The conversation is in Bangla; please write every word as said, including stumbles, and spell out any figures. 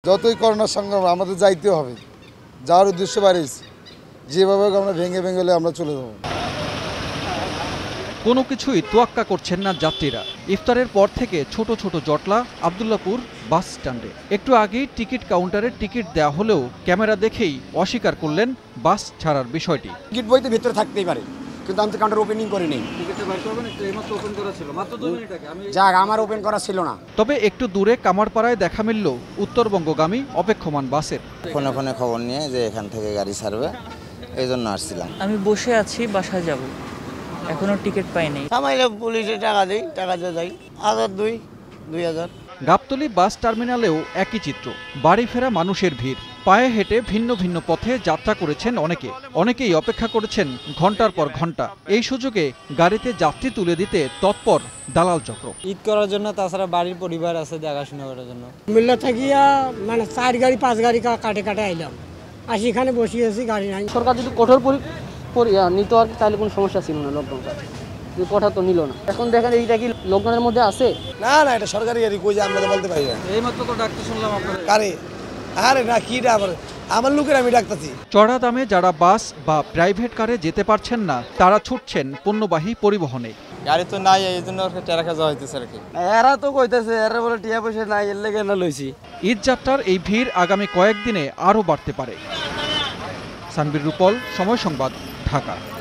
যতই করোনার সংগ্রাম আমাদের যাইতে হবে, যাওয়ার উদ্দেশ্য বাড়িয়েছি, যেভাবে আমরা ভেঙে ভেঙে আমরা চলে যাব। কোনো কিছুই তোয়াক্কা করছেন না যাত্রীরা। ইফতারের পর থেকে ছোট ছোট জটলা আব্দুল্লাপুর বাস স্ট্যান্ডে। একটু আগেই টিকিট কাউন্টারে টিকিট দেওয়া হলেও ক্যামেরা দেখেই অস্বীকার করলেন বাস ছাড়ার বিষয়টি। টিকিট বইতে ভিতরে থাকতেই পারে, কিন্তু আমি তো কাউন্টার ওপেনিং করি নেই। যাক, আমার ওপেন করা ছিল না। তবে একটু দূরে কামারপাড়ায় দেখা মিলল উত্তরবঙ্গগামী অপেক্ষমান বাসের। ফোনে ফোনে খবর নিয়ে যে এখান থেকে গাড়ি ছাড়বে, এই জন্য আসছিলাম। আমি বসে আছি, বাসায় যাব, এখনো টিকিট পাইনি। সামাইলে পুলিশে টাকা দেই, টাকা দিয়ে যাই, হাজার দুই দুই হাজার। গাবতলী বাস টার্মিনালেও একই চিত্র, বাড়ি ফেরা মানুষের ভিড়। পায়ে হেঁটে ভিন্ন ভিন্ন পথে যাত্রা করেছেন অনেকে, অনেকেই অপেক্ষা করেছেন ঘন্টার পর ঘন্টা। এই সুযোগে গাড়িতে যাত্রী তুলে দিতে তৎপর দালাল চক্র। ঈদ করার জন্য, তাছাড়া বাড়ির পরিবার আছে দেখাশোনা করার জন্য। মিল্লা থাকিয়া মানে চার গাড়ি পাঁচ গাড়ি কাটে কাটে আইলাম, আর সেখানে বসিয়েছি, গাড়ি নাই। সরকার যদি কঠোর নিত আর তাহলে কোনো সমস্যা ছিল না, লকডাউনটা কথা তো নিল না। এখন দেখেন এইটা কি লকডাউনের মধ্যে আছে? না না, এটা সরকারি গাড়ি, কই যে আমরা তো বলতে পারি না। এই মাত্র তো ডাকতে শুনলাম আপনার। আরে আরে না, কিটা আবার আমার লোকের আমি ডাকতেছি। চড়া দামে যারা বাস বা প্রাইভেট কারে যেতে পারছেন না, তারা ছুটছেন পণ্যবাহী পরিবহনে। গাড়ি তো নাই, এই জন্য টেরা খাজা হইতেছে আর কি। এরা তো কইতেছে, এরা বলে টিয়া পয়সা নাই, এর লেগে না লইছি। ঈদ যাত্রার এই ভিড় আগামী কয়েকদিনে আরও বাড়তে পারে। সানবীর রূপল, সময় সংবাদ, ঢাকা।